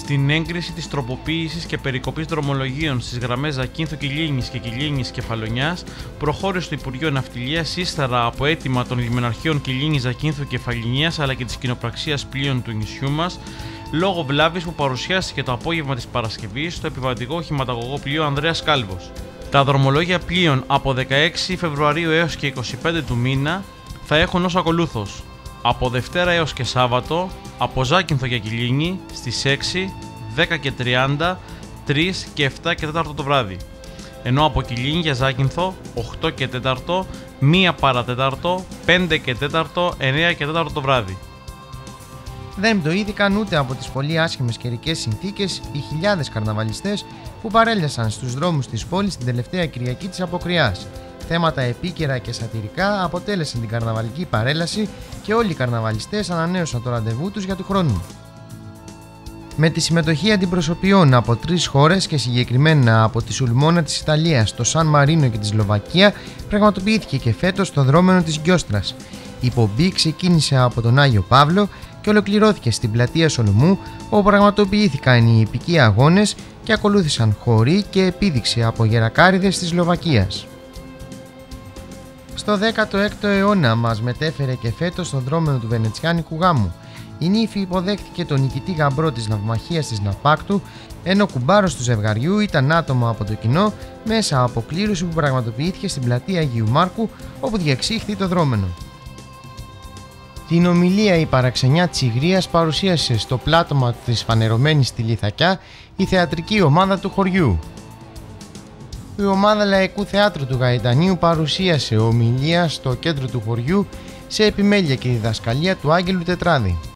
την έγκριση της τροποποίησης και περικοπής δρομολογίων στις γραμμές Ζακίνθου-Κιλίνης και Κιλίνης-Κεφαλονιάς προχώρησε το Υπουργείο Ναυτιλίας ύστερα από αίτημα των λιμεναρχείων Κιλίνης, Ζακίνθου και Κεφαλονιάς αλλά και της κοινοπραξίας πλοίων του νησιού μας λόγω βλάβης που παρουσιάστηκε το απόγευμα της Παρασκευής στο επιβατικό οχηματαγωγό πλοίο Ανδρέας Κάλβος. Τα δρομολόγια πλοίων από 16 Φεβρουαρίου έως και 25 του μήνα θα έχουν ως ακολούθως: από Δευτέρα έως και Σάββατο, από Ζάκυνθο για Κιλίνη στις 6, 10 και 30, 3 και 7 και 4 το βράδυ. Ενώ από Κιλίνη για Ζάκυνθο 8 και 4, 1 παρατέταρτο, 5 και 4, 9 και 4 το βράδυ. Δεν πτωήθηκαν ούτε από τις πολύ άσχημες καιρικές συνθήκες οι χιλιάδες καρναβαλιστές που παρέλασαν στους δρόμους της πόλης την τελευταία Κυριακή της Αποκριάς. Θέματα επίκαιρα και σατιρικά αποτέλεσαν την καρναβαλική παρέλαση και όλοι οι καρναβαλιστές ανανέωσαν το ραντεβού τους για του χρόνου. Με τη συμμετοχή αντιπροσωπιών από 3 χώρες και συγκεκριμένα από τη Σουλμόνα της Ιταλίας, το Σαν Μαρίνο και τη Σλοβακία, πραγματοποιήθηκε και φέτος το δρόμενο της Γκιόστρας. Η πομπή ξεκίνησε από τον Άγιο Παύλο και ολοκληρώθηκε στην πλατεία Σολομού, όπου πραγματοποιήθηκαν οι επικοί αγώνες και ακολούθησαν χοροί και επίδειξη από γερακάριδες της Σλοβακίας. Στο 16ο αιώνα μας μετέφερε και φέτος τον δρόμενο του Βενετσιάνικου γάμου. Η νύφη υποδέχτηκε τον νικητή γαμπρό της ναυμαχίας της Ναπάκτου, ενώ ο κουμπάρος του ζευγαριού ήταν άτομα από το κοινό μέσα από κλήρωση που πραγματοποιήθηκε στην πλατεία Αγίου Μάρκου, όπου διεξήχθη το δρόμενο. Την ομιλία η παραξενιά της Ιγρίας παρουσίασε στο πλάτωμα της φανερωμένης στη Λιθακιά η θεατρική ομάδα του χωριού. Η ομάδα Λαϊκού Θεάτρου του Γαϊτανίου παρουσίασε ομιλία στο κέντρο του χωριού σε επιμέλεια και διδασκαλία του Άγγελου Τετράδη.